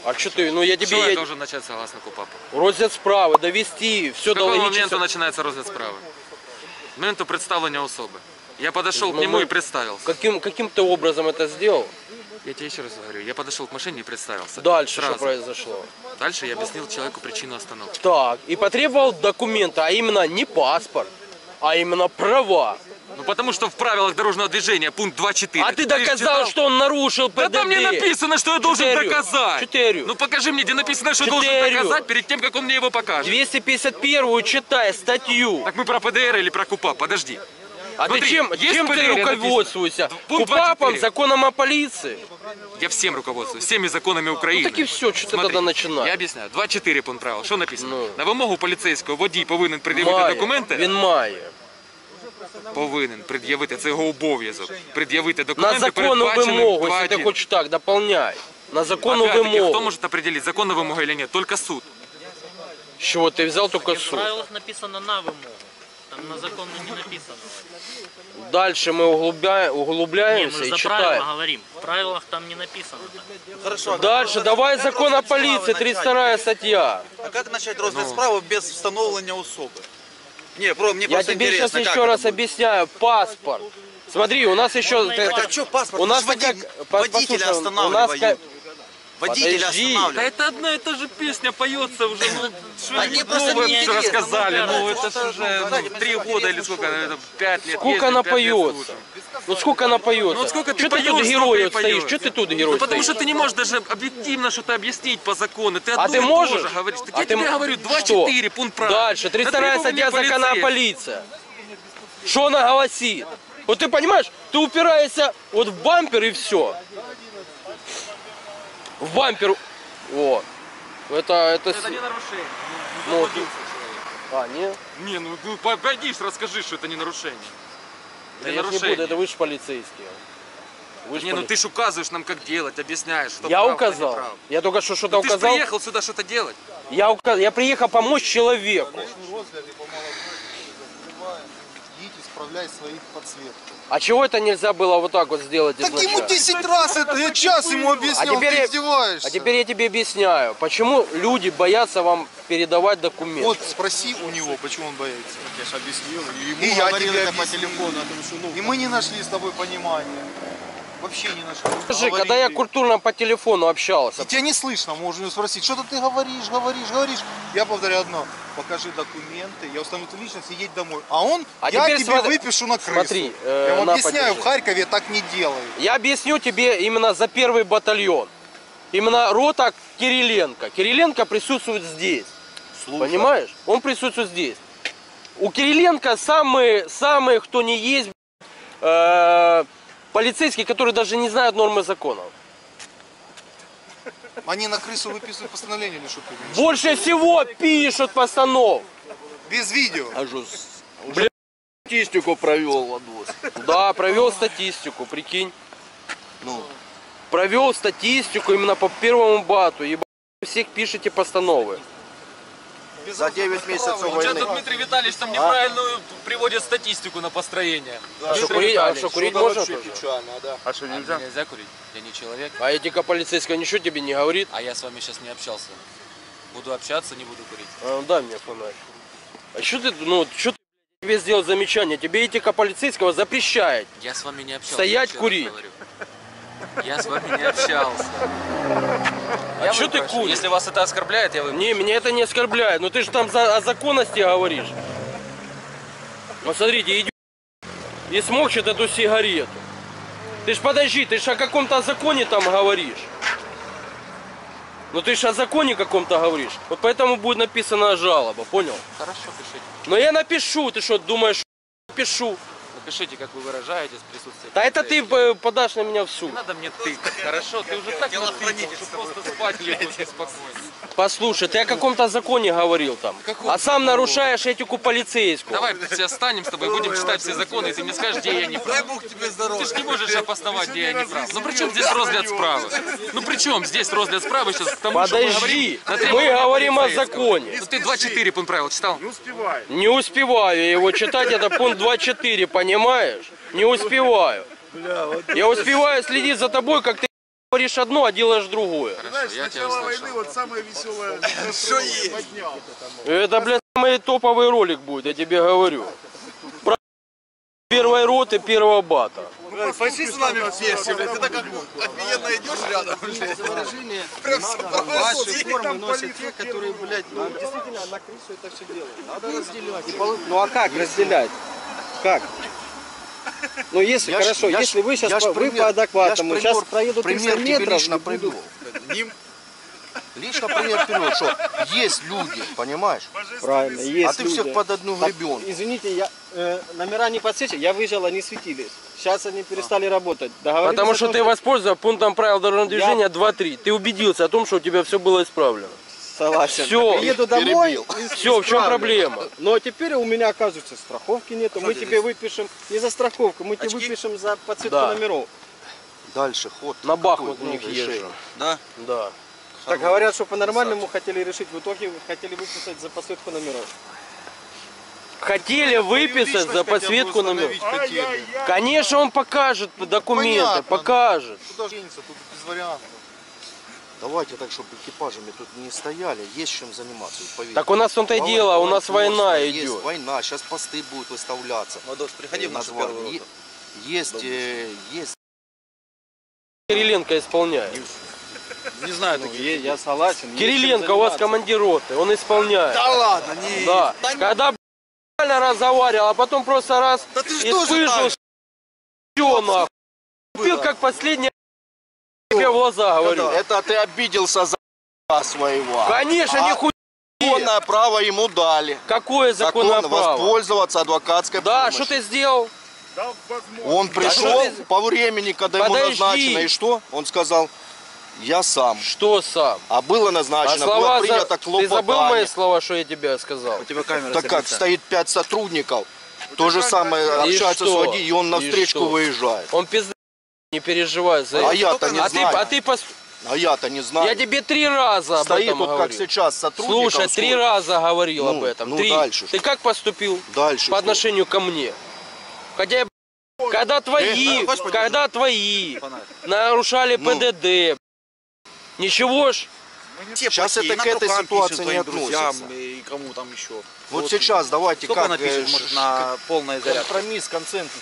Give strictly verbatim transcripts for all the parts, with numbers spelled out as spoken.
А что ты, ну я тебе... Что я я должен начать согласно КУПАПу? Розгляд справи, довести, все С до какого логического... момента начинается розгляд справи? С момента представления особы. Я подошел Ну, к нему мы- и представился. Каким, каким ты образом это сделал? Я тебе еще раз говорю, я подошел к машине и представился. Дальше Сразу. что произошло? Дальше я объяснил человеку причину остановки. Так, и потребовал документы, а именно не паспорт, а именно права. Ну потому что в правилах дорожного движения пункт два четыре. А ты доказал, что он нарушил ПДД. Да там мне написано, что я должен Четырю. доказать. Четырю. Ну покажи мне, где написано, что я Четырю. должен доказать перед тем, как он мне его покажет. двести пятьдесят первую читай статью. Так мы про ПДР или про КУПАП? Подожди. А Смотри, ты чем, есть чем ты ПДР руководствуешься? написано. Пункт КУПАПом, двадцать четыре. законом о полиции? Я всем руководствуюсь, всеми законами Украины. Ну так и все, что ты Смотри, тогда начинаешь? Я объясняю. два четыре пункт правил. Що написано? Ну. На вимогу поліцейського водій повинен пред'явити Має, документи. він має. Повинен пред'явити, це його обов'язок. Пред'явити На документи, законну передбачені вимогу, в два если ты один. хочешь так, дополняй. На законну Опять-таки, вымогу. кто может определить, законная вымога или нет? Только суд. С чего ты взял только В суд? правилах написано на вымогу. Там на законно не написано. Дальше мы углубля... Не, углубляемся мы и за читаем. правила говорим. В правилах там не написано. Хорошо. Дальше, давай закон о полиции, тридцать вторая статья. А как начать розгляд справи без встановлення особи? Не, про, мне Я просто тебе сейчас интересно, как еще это раз будет. объясняю. Паспорт. Смотри, у нас еще... Так, Так а что паспорт? У нас Води- как... водителя послушай, у нас останавливают. ка- Водителя Подожди. Да останавливают. это одна и та же песня поется уже, ну, что А мне просто новое неинтересно, рассказали, ну, ну, это же уже знаете, ну, три мне года или интересно, сколько, что- это пять лет. Сколько ездим, она пять лет поется? слушаем. Ну сколько она поется? Ну вот сколько ты Что ты поешь, тут столько герой и вот стоишь? поешь. Что ты тут герой Ну, потому стоишь? что ты не можешь даже объективно что-то объяснить по закону. Ты А одно ты и то можешь? же говоришь. Так А я ты тебе м- говорю, два Что? четыре пункт права. Дальше, тридцать вторая На статья требования закона о полицейского. полиции. Что она гласит? Вот ты понимаешь, ты упираешься вот в бампер и все. В бампер. Вот. Это, это... Это не нарушение. Ну, Ну, ты- А, нет? Не, ну, ну по- пойди расскажи, что это не нарушение. Да Это я ж не нарушение. буду, это вы же полицейские. Вы ж Не, ну поли- ты ж указываешь нам, как делать, объясняешь, что Я прав, что указал. не прав. Я только что что-то Ну, ты ж указал. приехал сюда что-то делать. Я, указ... я приехал помочь человеку. Идите, исправляй своих подсветку. А чего это нельзя было вот так вот сделать Так ему изначально? десять раз это, я час ему объяснял, А теперь ты я- издеваешься. А теперь я тебе объясняю, почему люди боятся вам передавать документы. Вот спроси у него, почему он боится. Я же объяснил, и ему И я говорил тебе это по объяснил. телефону, о том, что, ну, И мы не нашли с тобой понимания. Вообще не нашли. Скажи, Говорили. когда я культурно по телефону общался, И тебя не слышно, можно спросить, что-то ты говоришь, говоришь, говоришь. Я повторяю одно, покажи документы, я установлю твою личность и едь домой. А он, А я теперь тебе смотри- выпишу на крысу. смотри, э, я вам на, объясняю, подержи. в Харькове так не делают. я объясню тебе именно за первый батальон. Именно рота Кириленко. Кириленко присутствует здесь. Понимаешь? Он присутствует здесь. У Кириленко самые, самые, кто не есть, э, полицейские, которые даже не знают нормы законов. Они на крысу выписывают постановление или что ты говоришь? Больше всего пишут постанов. Без видео. А что, бля, статистику провел Ладос. Да, провел статистику, прикинь. Ну, провел статистику именно по первому бату. Ебать, всех пишете постановы. за девять месяцев Сейчас войны. Дмитрий Витальевич там неправильную приводит статистику на построение. А что, курить, а что, курить можно тоже? Печально, да. А что, Нельзя? Нельзя курить? Я не человек. А этика полицейская ничего тебе не говорит? А я с вами сейчас не общался. Буду общаться, не буду курить. А, ну, дай мне фонарь. А что ты, ну, что ты тебе сделал замечание? Тебе этика полицейского запрещает. Я с вами не общался. Стоять, еще раз курить. говорю. Я с вами не общался. А Я что ты выпрошу. куришь? Если вас это оскорбляет, я выпрошу. Не, меня это не оскорбляет. Но ты же там за, о законности говоришь. Вот смотрите, идет и смокчет эту сигарету. Ты ж подожди, ты ж о каком-то законе там говоришь. Ну ты ж о законе каком-то говоришь. Вот поэтому будет написана жалоба, понял? Хорошо, пишите. Но я напишу, ты что, думаешь, что напишу? Напишите, как вы выражаетесь в присутствии. Да это ты полицейских. э, подашь на меня в суд. Не надо мне ты. Хорошо, ты уже так написал, что просто спать легко спокойно. Послушай, ты о каком-то законе говорил там. Каком? А сам нарушаешь этику полицейскую. Давай все встанем с тобой, будем читать все законы, и ты мне скажешь, где я не прав. Бог тебе Ты здоровья. же не можешь обосновать, где я не прав. Ну при чем здесь розгляд справы? Ну при чем здесь розгляд справы сейчас к тому, что мы Подожди, говорим на мы требования говорим о полицейского? законе. Ну ты два четыре пункт правил читал? Не успеваю его читать, это пункт два четыре, понимаешь? Не успеваю. Я успеваю следить за тобой, как ты говоришь одно, а делаешь другое. Хорошо, я тебя услышал. вот самое веселое. Что есть? Это, блядь, самый топовый ролик будет, я тебе говорю. Про первой роты первого бата. Пошли с нами вместе, блядь. Ты так офигенно идешь рядом, блядь. Выражение, Прям ваши формы носят те, которые, блядь, ну, действительно на крысу это все делают. Надо разделять. Ну а как разделять? Как? Ну если, Я ж- хорошо, я ж- если вы сейчас я ж по, вы пример- по адекватному, я ж сейчас пример- проеду триста пример тебе метров, лично и буду- привел. Ним. Лично пример привел, что есть люди, понимаешь? Правильно, есть А ты люди. всех под одну Так, гребенку. извините, я, э, номера не подсвечивали, я выезжал, они светились. Сейчас они перестали работать. Договорились Потому о что том, ты воспользовался пунктом правил дорожного Я- движения два-три. Ты убедился о том, что у тебя все было исправлено. Согласен. Всё. Приеду домой. Перебил. и- Все, в чем исправлю. проблема? Но теперь у меня, оказывается, страховки нету. Мы тебе выпишем не за страховку, мы тебе Очки? выпишем за подсветку Да. номеров. Дальше ход. На Бахмут у Какое них новое езжу. решение? Да? Да. Так говорят, что по-нормальному хотели решить, в итоге хотели выписать за подсветку номеров. Хотели выписать за подсветку номеров. Конечно, он покажет документы, Понятно. покажет. Куда же денется, тут без вариантов. Давайте так, чтобы экипажами тут не стояли, есть чем заниматься, вот поверь. Так у нас в том-то и дело, у нас война Есть идет. война, сейчас посты будут выставляться. Мадос, приходи в нашу Назвали. первую Е- роту. Есть, э, есть. Кириленко исполняет. Не знаю Ну, таких. е- я согласен. есть чем Кириленко у вас заниматься. командир роты, он исполняет. Да ладно, не. Да. Да, Когда б***ь, нормально разговаривал, а потом просто раз да ты и что же спыжил, так? все нахуй. Пил как последний тебе в глаза говорю. Это ты обиделся за своего. Конечно, А нихуя. Законное право ему дали. Какое законное Законно право? воспользоваться адвокатской Да, помощью. что ты сделал? Он пришел что ты- по времени, когда ему Подожди. назначено, и что? Он сказал, я сам. Что сам? А было А назначено, слова было за- принято Ты забыл мои клопотание. слова, что я тебе сказал? У тебя камера Так как, садится. стоит пять сотрудников, то же самое И общается с что? водителем, и он И на встречку что? выезжает. Он пизда, не переживай за А это. я-то не а ты, знаю. а ты пос- А я-то не знаю. Я тебе три раза об Стоит этом вот как говорил. сейчас сотрудник. Слушай, три раза говорил Ну, об этом. ну три. дальше Ты что? как поступил Дальше. по что? отношению ко мне? Хотя я, б***ь, когда твои, хочешь подержи? когда твои Фонарь. нарушали Ну. ПДД, ничего ж. Все Сейчас плохие, это к на этой трукам ситуации пишут не твоим друзьям относится. и кому там еще. Вот сейчас давайте Сколько как напишешь, э, может, ш- на полной зарядке? компромисс, концентрик.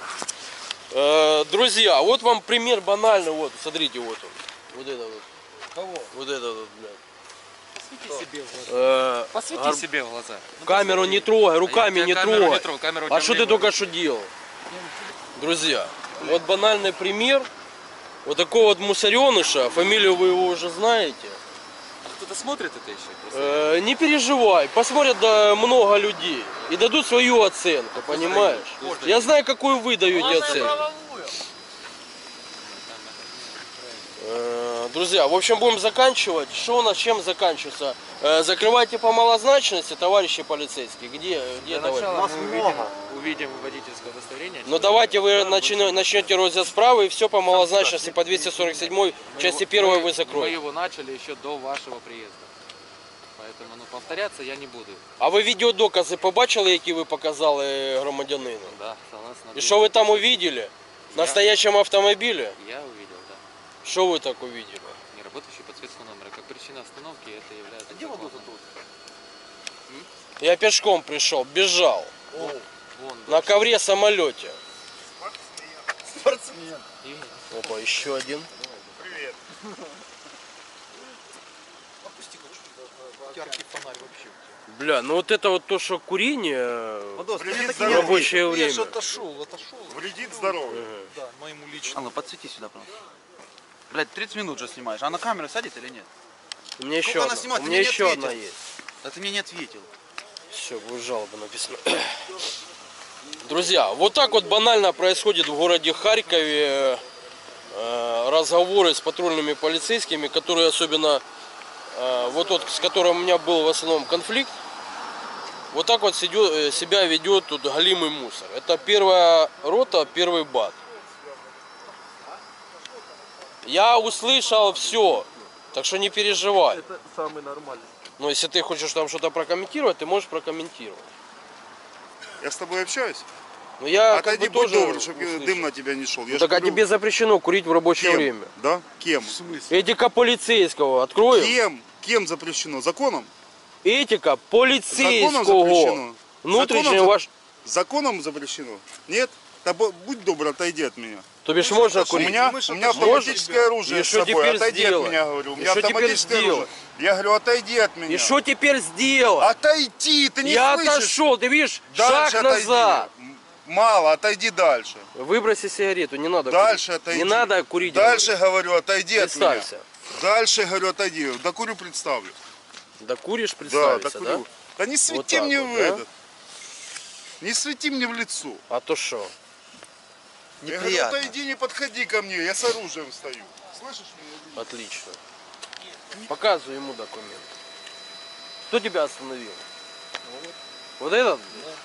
Э, друзья, вот вам пример банальный. Вот, смотрите, вот он. Вот это вот. Кого? Вот это вот, блядь. Посвети себе в глаза. Э, Посвети гар- себе в глаза. Камеру не трогай, руками Я не тебя камеру трогай. не трогаю, камеру А тем что не ты буду. только что делал? Друзья, вот банальный пример. Вот такого вот мусореныша, фамилию вы его уже знаете. Кто-то смотрит это еще? Просто Э, не переживай, посмотрят да, много людей и дадут свою оценку, понимаешь? Я знаю, какую вы даете оценку. Э, Друзья, в общем, будем заканчивать. Что у нас, чем заканчивается? Э, Закрывайте по малозначности, товарищи полицейские. Где, где товарищи? мы увидим, увидим водительское удостоверение. Ну давайте вы начне- начнете розгляд справы и все по малозначности по двести сорок седьмой части первой вы Мы закроете. его начали еще до вашего приезда. Поэтому ну, повторяться я не буду. А ви відеодокази побачили, які ви показали громадянину? Да, согласно. І що ви там увидели? В настоящем автомобиле? Я увидел, да. Что вы так увидели? Не работающий подсветку номера. Как причина остановки это является. Где вот тут? Я пешком пришел, бежал. Вон, На ковре самолете. Спортсмен. Опа, еще один. Яркий фонарь вообще. Бля, ну вот это вот то, что курение Мадос, ты мне в так и не рабочее Я время. же отошел, отошел. Вредит здоровью. Да, моему А личному. ну подсвети сюда, пожалуйста. Блять, тридцать минут же снимаешь. А на камеру сядет или нет? У меня еще Сколько она одна, снимает? у Ты меня мне не еще ответил. одна есть. Да ты мне не ответил. Все, будет жалоба написано. Друзья, вот так вот банально происходит в городе Харькове э, разговоры с патрульными полицейскими, которые особенно, э, вот тот, с которым у меня был в основном конфликт, вот так вот сидё- э, себя ведет тут галимый мусор. Это первая рота, первый бат. Я услышал все, так что не переживай. Это самый нормальный. Но если ты хочешь там что-то прокомментировать, ты можешь прокомментировать. Я с тобой общаюсь? Ну я как Отойди, бы будь тоже добр, чтобы услышал. дым на тебя не шел. Я Ну, ж так а говорю, тебе запрещено курить в рабочее кем? время. Да? Кем? Этика полицейского. Откроем. Кем? Кем запрещено? Законом? Этика Законом полицейского. запрещено. Внутренний Законом, ваш... Законом запрещено? Нет? Да бу- будь добр, отойди от меня. То бишь можно У курить? меня, у меня автоматическое оружие И с что собой. теперь Отойди сделать? от меня, говорю. У И меня что теперь автоматическое оружие. сделать? Я говорю, отойди от меня. И что теперь сделать? Отойди, ты не Я слышишь? отошел, ты видишь, Дальше шаг отойди. назад. М, Мало, отойди дальше. Выброси сигарету, не надо Дальше курить. отойди. Не надо курить. Дальше, говорю, отойди говорю. от меня. Представься. Дальше, говорю, отойди. Докурю, представлю. Да куришь, Да, представься, докурю. да? Да не свети Вот так мне вот, в да? этот. Не свети мне в лицо. А то что? Я говорю, Неприятно. отойди, не подходи ко мне, я с оружием стою. Слышишь меня? Отлично. Показывай ему документ. Кто тебя остановил? Вот, вот этот?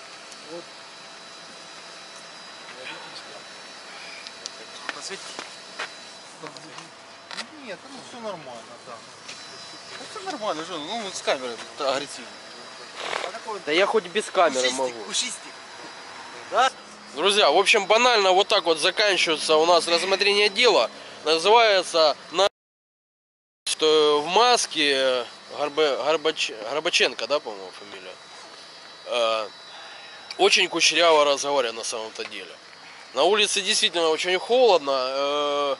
Нет, ну все нормально, да. Это нормально, что, ну вот с камерой агрессивно. Да я хоть без камеры могу. Пушистик. Друзья, в общем, банально вот так вот заканчивается у нас рассмотрение дела. Называется на что в маске Горбе, Горбач, Горбаченко, да, по-моему, фамилия. Э, очень кучеряво разговаривает на самом-то деле. На улице действительно очень холодно. Э,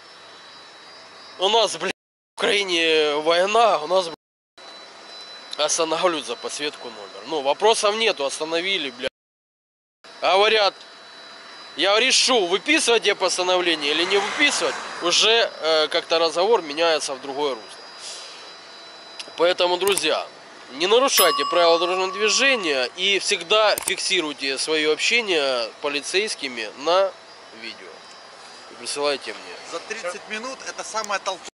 у нас, блядь, в Украине война, у нас, блядь, останавливают за подсветку номер. Ну, вопросов нету, остановили, блядь. Говорят, я решу, выписывать я постановление или не выписывать, уже э, как-то разговор меняется в другое русло. Поэтому, друзья, не нарушайте правила дорожного движения и всегда фиксируйте свое общение с полицейскими на видео. И присылайте мне. За тридцать минут это самая толпа.